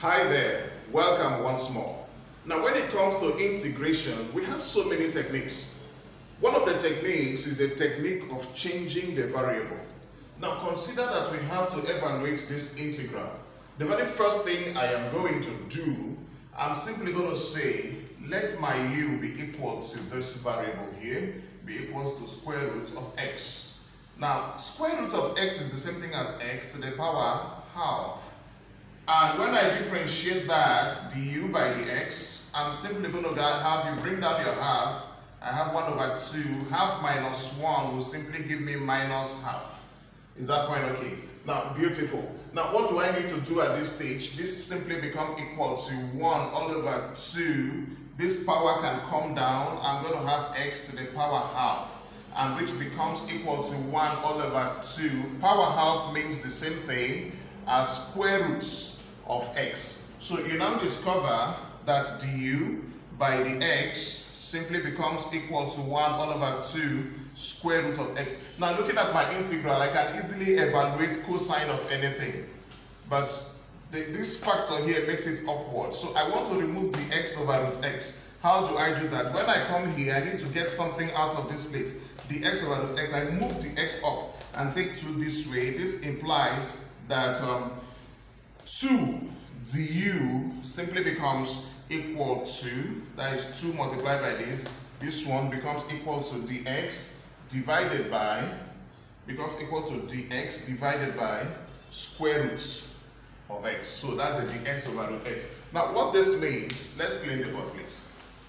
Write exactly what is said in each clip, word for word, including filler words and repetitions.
Hi there, welcome once more. Now when it comes to integration, we have so many techniques. One of the techniques is the technique of changing the variable. Now consider that we have to evaluate this integral. The very first thing I am going to do, I'm simply going to say, let my u be equal to this variable here, be equals to square root of x. Now, square root of x is the same thing as x to the power half. And when I differentiate that du by dx, I'm simply going to have you bring down your half. I have one over two. Half minus one will simply give me minus half. Is that point okay? Now, beautiful. Now, what do I need to do at this stage? This simply becomes equal to one all over two. This power can come down. I'm going to have x to the power half, and which becomes equal to one all over two. Power half means the same thing as square roots of x. So you now discover that du by the x simply becomes equal to one all over two square root of x. Now looking at my integral, I can easily evaluate cosine of anything. But the, this factor here makes it upward. So I want to remove the x over root x. How do I do that? When I come here, I need to get something out of this place. The x over root x, I move the x up and take two this way. This implies that um, two du simply becomes equal to, that is two multiplied by this, this one becomes equal to dx divided by, becomes equal to dx divided by square roots of x. So that's the dx over root x. Now what this means, let's clean the board please.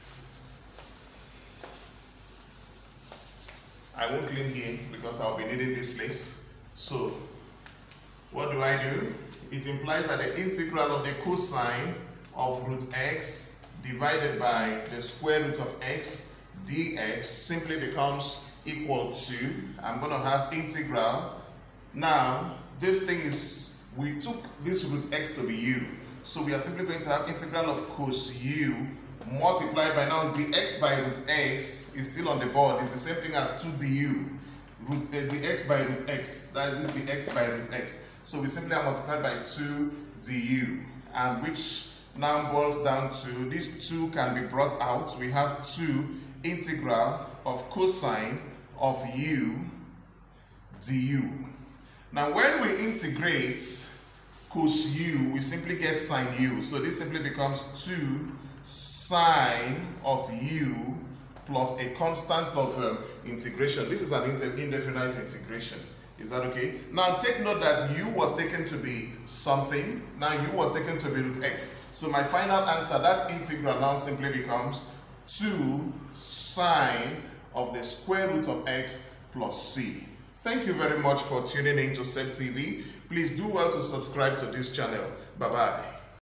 I won't clean here because I'll be needing this place. So what do I do? It implies that the integral of the cosine of root x divided by the square root of x dx simply becomes equal to, I'm going to have integral. Now, this thing is, we took this root x to be u. So we are simply going to have integral of cos u multiplied by, now dx by root x is still on the board. It's the same thing as two du. Root, uh, dx by root x, that is dx by root x. So we simply have multiplied by two du, and which now boils down to, these two can be brought out. We have two integral of cosine of u du. Now when we integrate cos u, we simply get sine u. So this simply becomes two sine of u plus a constant of um, integration. This is an indefinite integration. Is that okay? Now take note that u was taken to be something. Now u was taken to be root x. So my final answer, that integral now simply becomes two sine of the square root of x plus c. Thank you very much for tuning in to Sef T V. Please do well to subscribe to this channel. Bye-bye.